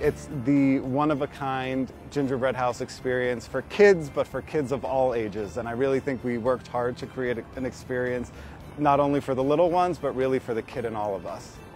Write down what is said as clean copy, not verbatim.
It's the one-of-a-kind gingerbread house experience for kids, but for kids of all ages. And I really think we worked hard to create an experience not only for the little ones, but really for the kid in all of us.